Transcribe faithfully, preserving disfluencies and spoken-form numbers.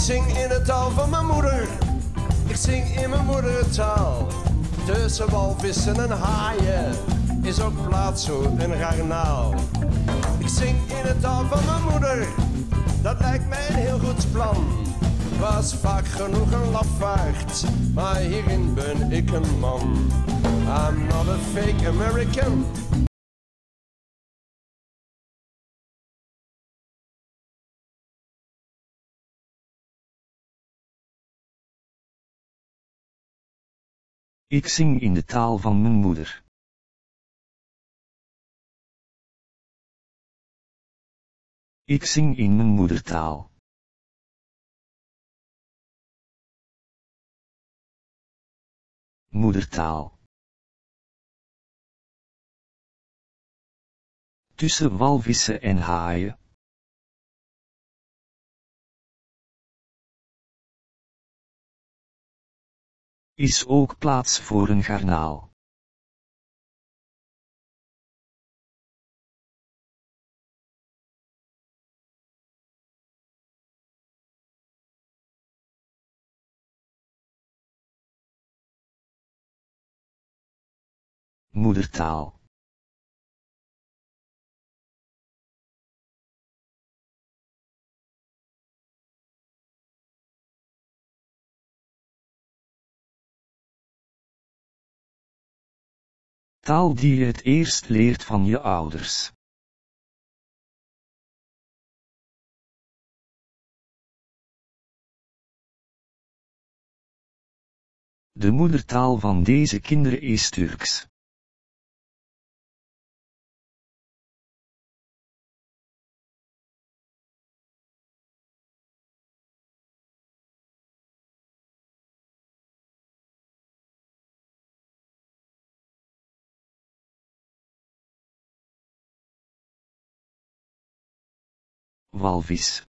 zing in de taal van mijn moeder. Ik zing in mijn moedertaal. Tussen walvissen en haaien is ook plaats voor een garnaal. Ik zing in de taal van mijn moeder. Dat lijkt mij een heel goed plan. Was vaak genoeg een lafaard, maar hierin ben ik een man. I'm not a fake American. Ik zing in de taal van mijn moeder. Ik zing in mijn moedertaal. Moedertaal. Tussen walvissen en haaien. Is ook plaats voor een garnaal. Moedertaal. Taal die je het eerst leert van je ouders. De moedertaal van deze kinderen is Turks. Walvis.